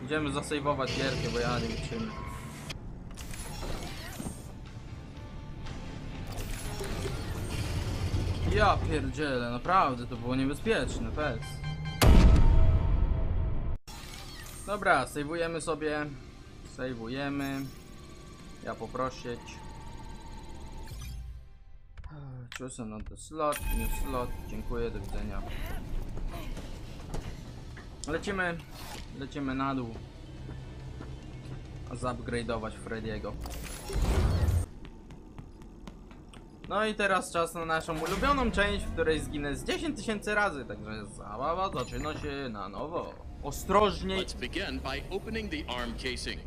Idziemy zasejwować gierkę, bo ja nie wytrzymam. Ja pierdzielę, naprawdę to było niebezpieczne, pes. Dobra, sejwujemy sobie. Sejwujemy. Ja poprosić. Choose another slot, new slot. Dziękuję, do widzenia. Lecimy na dół. Zupgrade'ować Freddy'ego. No i teraz czas na naszą ulubioną część, w której zginę z 10 000 razy, także zabawa zaczyna się na nowo. Ostrożniej. Let's begin by opening the arm casing.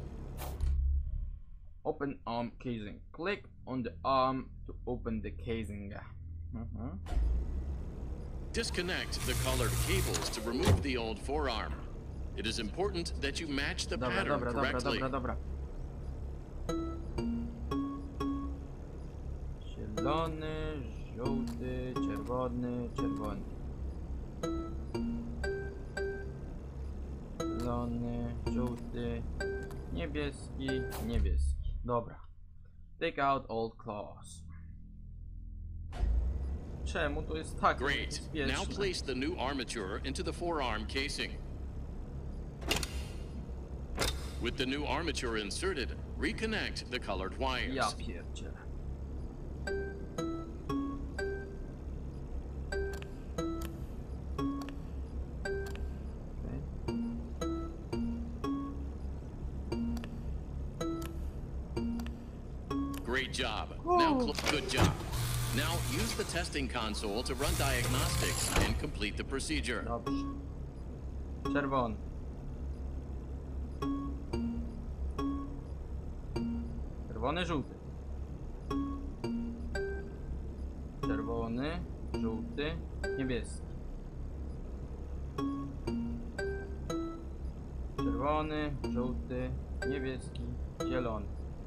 Open arm casing. Click on the arm to open the casing. Disconnect the colored cables to remove the old forearm. It is important that you match the pattern correctly. Dobra. Zielony, żółty, czerwony, czerwony. Zielony, żółty, niebieski, niebieski. Dobra. Take out old claws. Czemu to jest tak Great. bezpieczne? Now place the new armature into the forearm casing. With the new armature inserted, reconnect the colored wires. Ja pierdzielę. Great job. Now good job. Now use the testing console to run diagnostics and complete the procedure. Dobrze. Czerwony. Czerwony, żółty. Czerwony, żółty, niebieski. Czerwony, żółty, niebieski, zielony.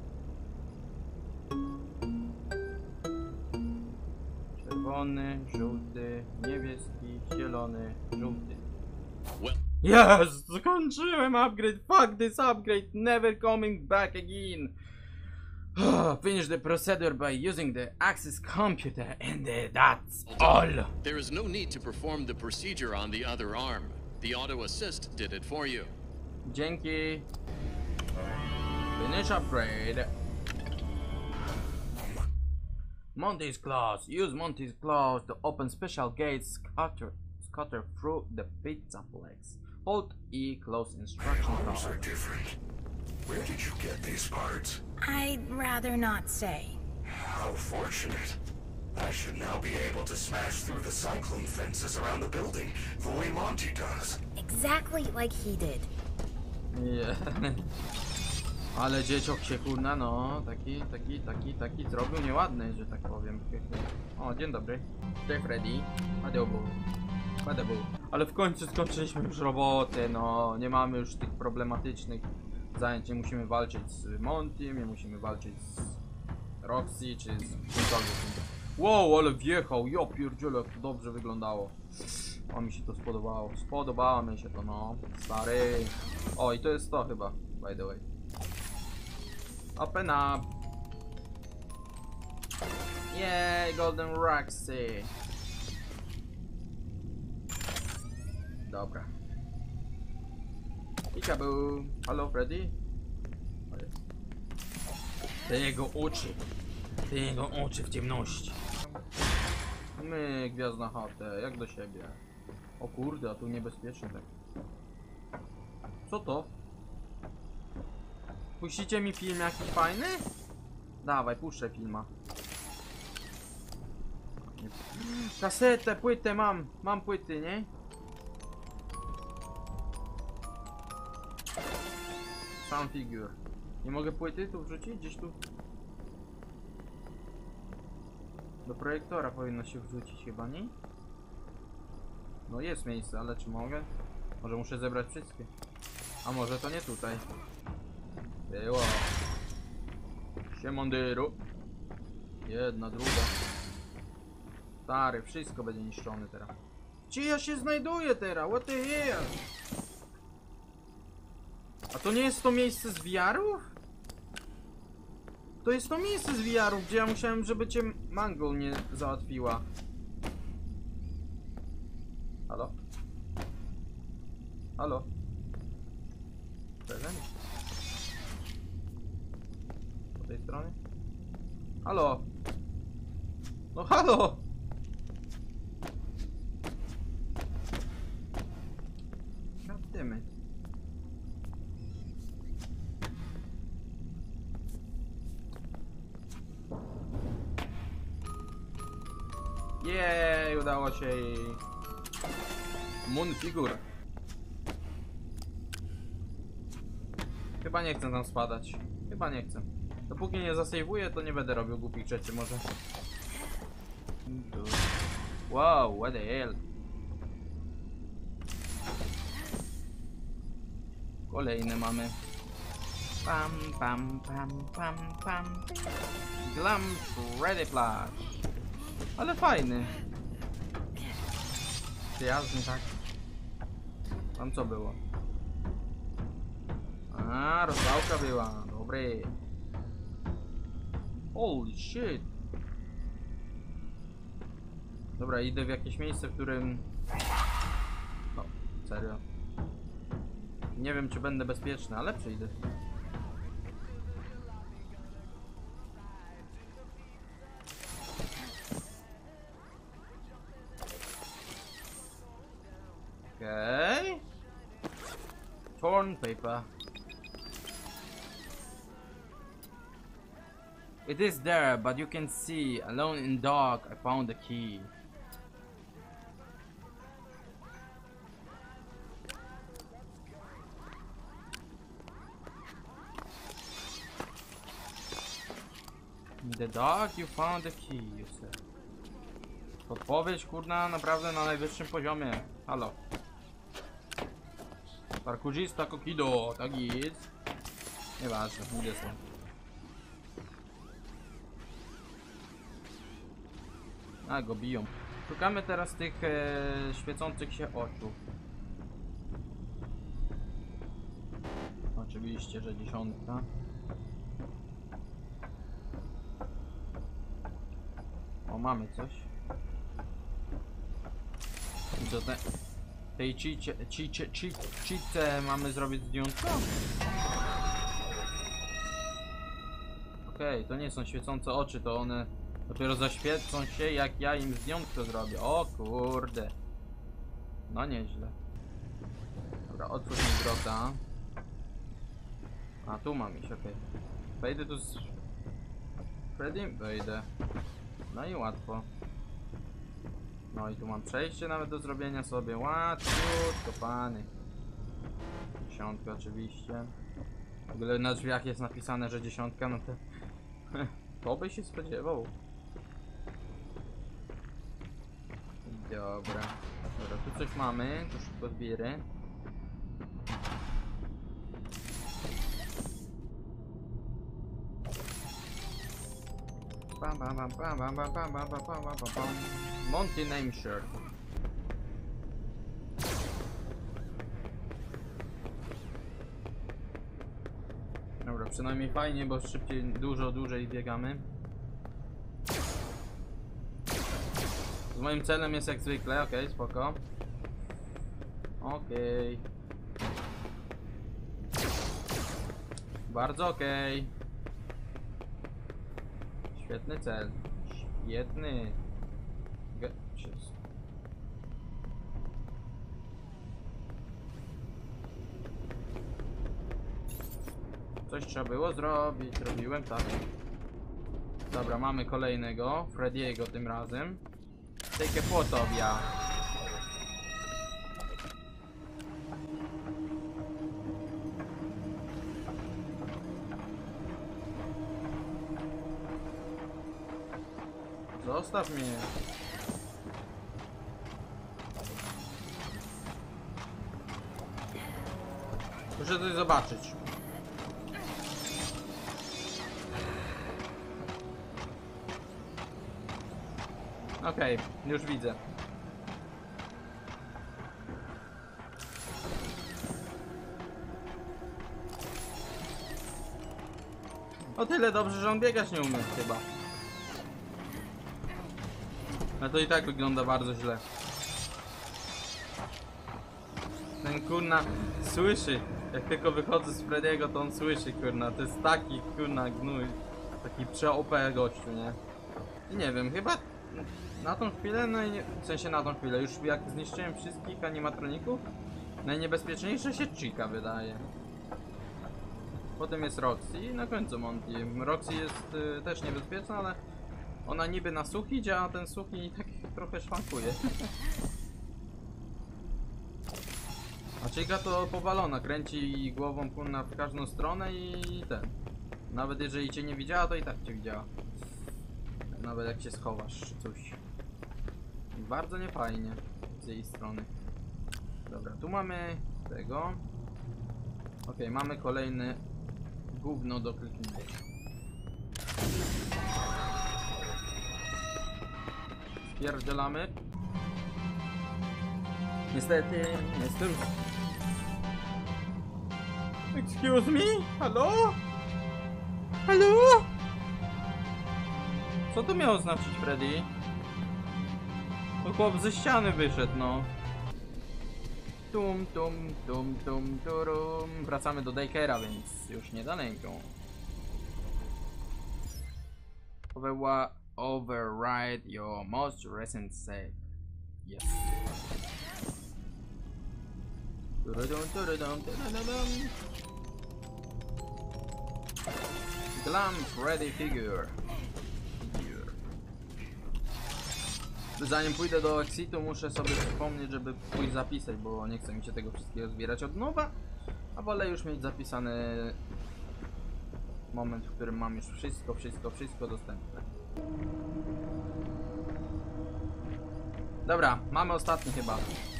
Czerwony, żółty, niebieski, zielony, żółty. Yes! Skończyłem upgrade! Fuck this upgrade! Never coming back again! Finish the procedure by using the Axis computer and that's all! There is no need to perform the procedure on the other arm. The auto assist did it for you. Dzięki! Finish upgrade! Monty's Claws. Use Monty's Claws to open special gates scatter through the pizza flex. Hold E, close instruction Arms card. are different. Where did you get these parts? I'd rather not say. How fortunate. I should now be able to smash through the cyclone fences around the building the way Monty does. Exactly like he did. Yeah. Ale dzieciok się kurna, no, taki zrobił nieładny, że tak powiem. O, dzień dobry. Cześć Freddy. Adeobu. Ale w końcu skończyliśmy już robotę, no. Nie mamy już tych problematycznych zajęć. Nie musimy walczyć z Montym, nie musimy walczyć z Roxy, czy z kimkolwiek. Wow, ale wjechał, ja pierdzielę, jak to dobrze wyglądało. O, mi się to spodobało. Spodobało mi się to, no. Stary. O, i to jest to chyba, by the way. Open up. Yay, Golden Roxy. Dobra. Peekaboo. Halo, Freddy? Te jego oczy w ciemności. My, gwiazda chatę, jak do siebie. O kurde, a tu niebezpiecznie tak. Co to? Puścicie mi film jakiś fajny? Dawaj, puszczę filma. Kasetę, płytę mam. Mam płyty, nie? Sound figure. Nie mogę płyty tu wrzucić? Gdzieś tu? Do projektora powinno się wrzucić chyba, nie? No jest miejsce, ale czy mogę? Może muszę zebrać wszystkie. A może to nie tutaj. Było. Siemondyru. Jedna, druga. Stary, wszystko będzie niszczone teraz. Gdzie ja się znajduję teraz? What the hell? A to nie jest to miejsce z VR-ów? To jest to miejsce z VR-ów, gdzie ja musiałem, żeby cię Mangol nie załatwiła. Halo? Halo? Prezent? Po tej stronie? Halo? No halo! Gaddymy. Jej, udało się jej. Moon figure. Chyba nie chcę tam spadać. Chyba nie chcę. Dopóki nie zasejwuję, to nie będę robił głupich rzeczy może. Wow, what the hell. Kolejne mamy. Pam, pam, pam, pam, pam. Glam Freddy Flash. Ale fajny. Przyjazny, tak. Tam co było? A, rozwałka była. Dobry. Holy shit. Dobra, idę w jakieś miejsce, w którym... No, serio. Nie wiem, czy będę bezpieczny, ale przyjdę. Okay. Torn paper. It is there, but you can see, alone in dark, I found the key. In the dark, you found the key, you said. Podpowiedź, kurna, naprawdę na najwyższym poziomie. Halo. Parkurzista Kokido, tak jest. Nieważne, gdzie są. A, go biją. Szukamy teraz tych świecących się oczu. Oczywiście, że 10. O, mamy coś. I do tej cheatce mamy zrobić zdjęcie? Okej, to nie są świecące oczy, to one dopiero zaświecą się, jak ja im zdjęcie zrobię. O kurde. No nieźle. Dobra, otwórz mi drogę. A tu mam iść, okej. Wejdę tu z Freddym? Wejdę. No i łatwo. No i tu mam przejście nawet do zrobienia sobie. Łatwiutko, pany. 10 oczywiście. W ogóle na drzwiach jest napisane, że 10, no to... To by się spodziewał. Dobra. Dobra, tu coś mamy. Tu szybko zbierę. Bam bam bam bam bam bam bam bam bam bam bam. Monty name shirt. Dobra, przynajmniej fajnie, bo szybciej, dużo dłużej biegamy. Z moim celem jest jak zwykle, okej, spoko. Okej. Bardzo okej. Świetny cel. Świetny. Coś trzeba było zrobić. Robiłem tak. Dobra, mamy kolejnego. Freddy'ego tym razem. Take a photo of ya. Zostaw mnie. Muszę coś zobaczyć. Okej, już widzę. O tyle dobrze, że on biegać nie umie chyba. Ale to i tak wygląda bardzo źle. Ten kurna słyszy. Jak tylko wychodzę z Frediego, to on słyszy, kurna. To jest taki kurna gnój. Taki prze-OP gościu, nie? I nie wiem, chyba na tą chwilę, no i nie, w sensie na tą chwilę, już jak zniszczyłem wszystkich animatroników, najniebezpieczniejsze się Chica wydaje. Potem jest Roxy i na końcu Monty. Roxy jest też niebezpieczna, ale ona niby na suchi działa, a ten suchi tak trochę szwankuje. A Chica to powalona, kręci głową kurna w każdą stronę i ten. Nawet jeżeli cię nie widziała, to i tak cię widziała. Nawet jak się schowasz czy coś. Bardzo niefajnie z jej strony. Dobra, tu mamy tego. Okej, mamy kolejny gówno do kliknięcia. Spierdzielamy. Niestety, jestem... Excuse me? Halo? Halo? Co to miało znaczyć, Freddy? To chłop ze ściany wyszedł, no. Tum, tum, tum, tum, turum. Wracamy do daycare'a, więc już niedaleko. Override your most recent save. Yes. Turudum, turudum, turudum. Glam Freddy figure. Zanim pójdę do exitu, muszę sobie przypomnieć, żeby pójść zapisać, bo nie chcę mi się tego wszystkiego zbierać od nowa, a wolę już mieć zapisany moment, w którym mam już wszystko dostępne. Dobra, mamy ostatni chyba.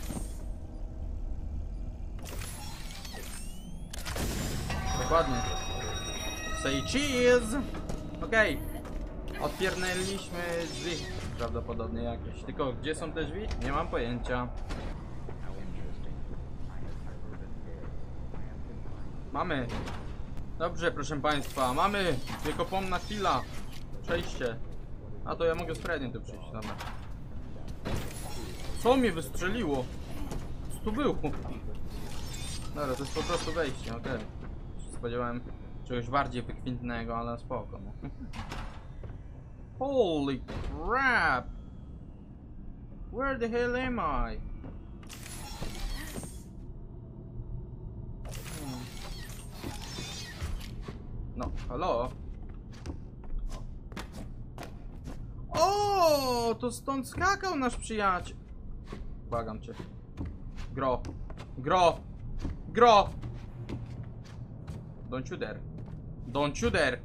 Dokładnie. Say cheese! Okej. Odpiernęliśmy drzwi. Prawdopodobnie jakieś. Tylko gdzie są te drzwi? Nie mam pojęcia. Mamy. Dobrze, proszę państwa. Mamy. Wiekopomna chwila. Przejście. A to ja mogę z Freddym tu przyjść. Dobra. Co mnie wystrzeliło? Co tu było? Dobra, to jest po prostu wejście, okej. Spodziewałem czegoś bardziej wykwintnego, ale spoko. No. Holy crap! Where the hell am I? No, halo? O, to stąd skakał nasz przyjaciel. Błagam cię. Gro. Gro. Gro. Don't you dare. Don't you dare.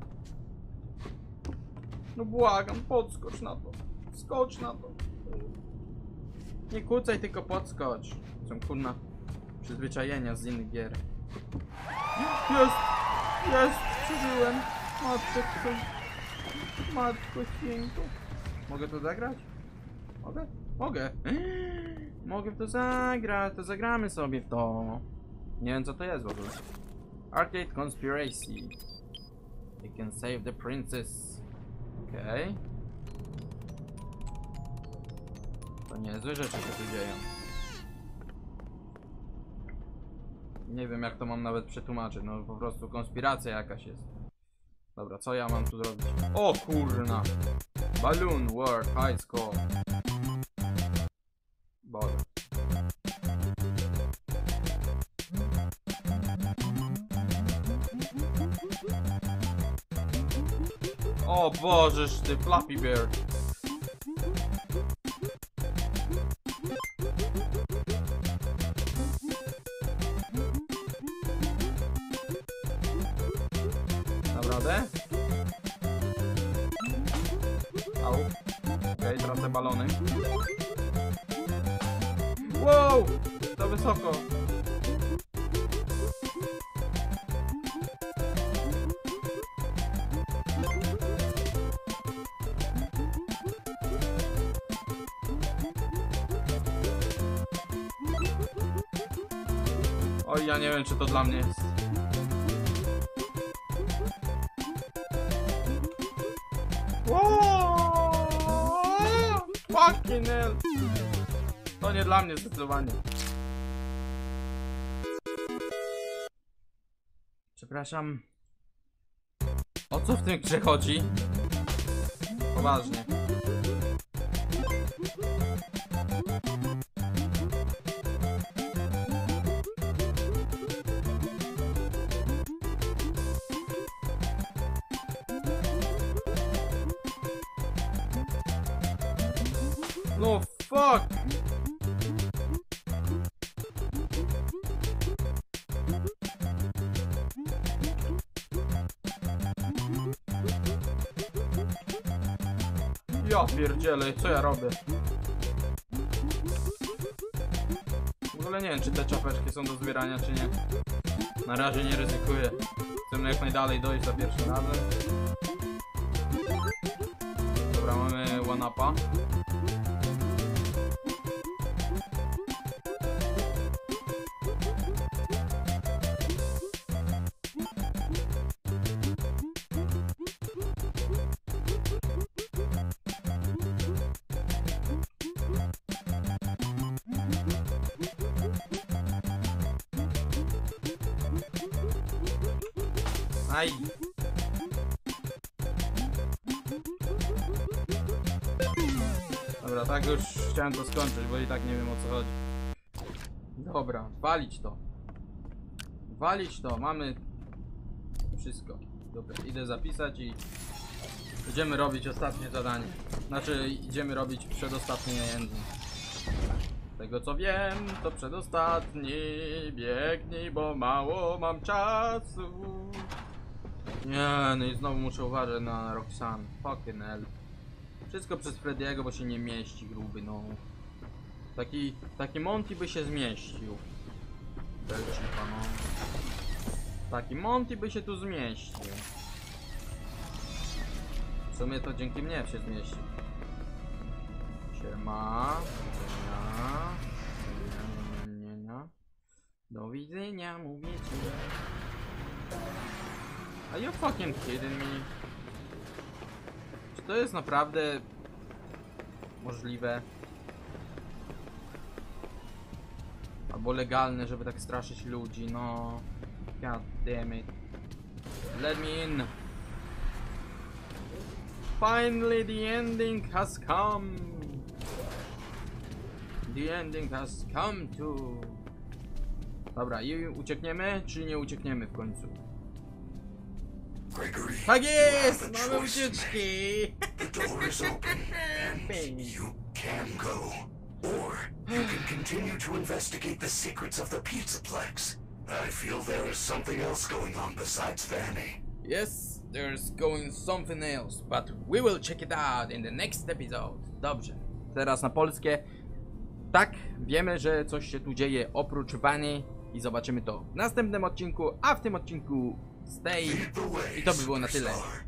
No błagam, podskocz na to. Skocz na to. Nie kłócaj, tylko podskocz. Są kurna przyzwyczajenia z innych gier. Jest! Jest! Przeżyłem! Matko święto. Mogę to zagrać? Mogę? Mogę! Mogę w to zagrać, to zagramy sobie w to. Nie wiem co to jest w ogóle. Arcade Conspiracy. You can save the princess. Okej. To niezłe rzeczy się tu dzieją. Nie wiem jak to mam nawet przetłumaczyć, no po prostu konspiracja jakaś jest. Dobra, co ja mam tu zrobić? O kurna! Balloon World High Score. Boże. O Bożeż ty, Flappy Bird. Naprawdę? Au. Okej, tracę balony. Wow! To wysoko. Oj, ja nie wiem, czy to dla mnie jest. Fucking hell! To nie dla mnie zdecydowanie. Przepraszam. O co w tym grze chodzi? Poważnie. No fuck! Ja pierdzielę, co ja robię? W ogóle nie wiem, czy te czapeczki są do zbierania, czy nie. Na razie nie ryzykuję. Chcę jak najdalej dojść za pierwszym razem. Dobra, mamy one-upa. Aj! Dobra, tak już chciałem to skończyć, bo i tak nie wiem o co chodzi. Dobra, walić to. Walić to, mamy wszystko. Dobra, idę zapisać i idziemy robić ostatnie zadanie. Znaczy, idziemy robić przedostatni ending. Tego co wiem, to przedostatni. Biegnij, bo mało mam czasu. Nie, no i znowu muszę uważać na Roxanne. Fucking hell. Wszystko przez Frediego, bo się nie mieści, gruby, no. Taki Monty by się zmieścił. Belcipa, no. Taki Monty by się tu zmieścił. W sumie to dzięki mnie się zmieścił. Siema. Do widzenia, mówię ci. Are you fucking kidding me? Czy to jest naprawdę możliwe? Albo legalne, żeby tak straszyć ludzi, no. God damn it. Let me in. Finally the ending has come. The ending has come to. Dobra, i uciekniemy, czy nie uciekniemy w końcu? Gregory, Tak you jest! have a Mamy choice to ucieczki! make. The door is open, and you can go. Or you can continue to investigate the secrets of the Pizzaplex. I feel there is something else going on besides Vanny. Yes, there's going something else, but we will check it out in the next episode. Dobrze, teraz na polskie. Tak, wiemy, że coś się tu dzieje oprócz Vanny i zobaczymy to w następnym odcinku, a w tym odcinku stay. Lead the way, I to by było na tyle. superstar.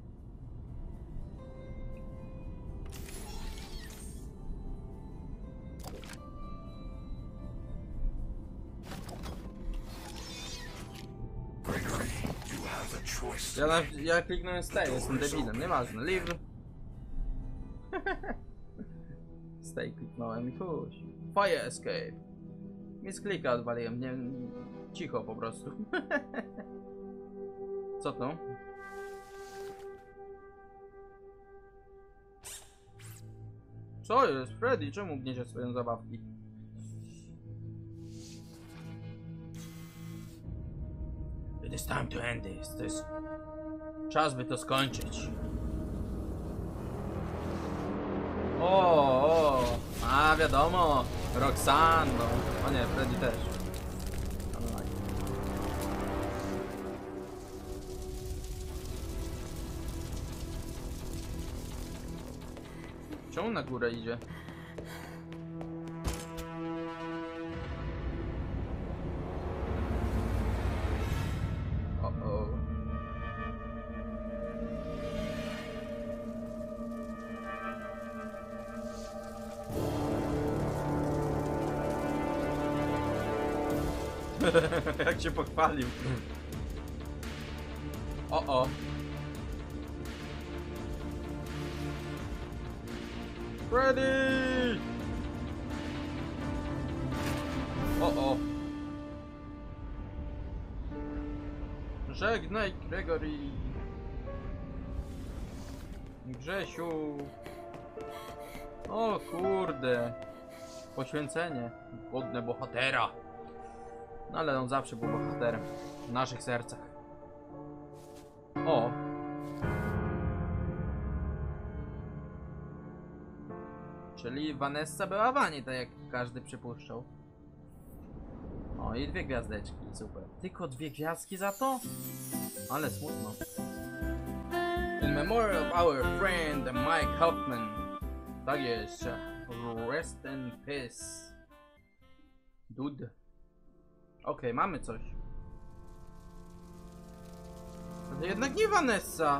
Gregory, you have a choice to make. Ja kliknąłem stay, jestem debilem, nieważne, leave. Stay kliknąłem i chuj. Fire escape. Nic klika odwaliłem, nie... Cicho po prostu. Co to? Co jest? Freddy, czemu gniecie swoją zabawki? It is time to end this. To jest... Czas by to skończyć. O, a wiadomo, Roxanne, no. O nie, Freddy też. Czemu na górę idzie? O. Jak się pochwalił. O. Freddy! O! Żegnaj, Gregory! Grzesiu! O kurde! Poświęcenie. Godne bohatera. No ale on zawsze był bohaterem. W naszych sercach. O! Czyli Vanessa była Vani, tak jak każdy przypuszczał. O, i 2 gwiazdeczki, super. Tylko 2 gwiazdki za to? Ale smutno. In memory of our friend Mike Hoffman. Tak jest. Rest in peace. Dude. Okej, mamy coś. Ale jednak nie Vanessa.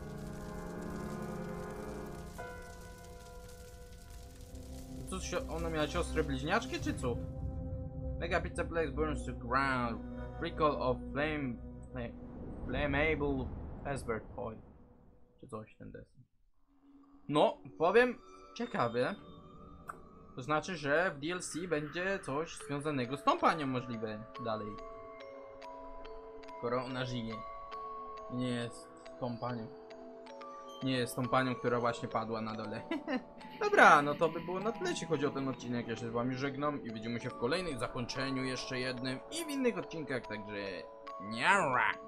Co, ona miała siostrę bliźniaczki, czy co? Mega Pizzaplex burns to ground. Recall of flammable Fazbear Toy. Czy coś ten desen. No, powiem ciekawie. To znaczy, że w DLC będzie coś związanego z tą panią możliwe dalej. Skoro ona żyje. Nie jest tą panią. Nie jest tą panią, która właśnie padła na dole. Dobra, no to by było na tyle, jeśli chodzi o ten odcinek. Ja się z wami żegnam i widzimy się w kolejnych zakończeniu jeszcze jednym i w innych odcinkach, także niara!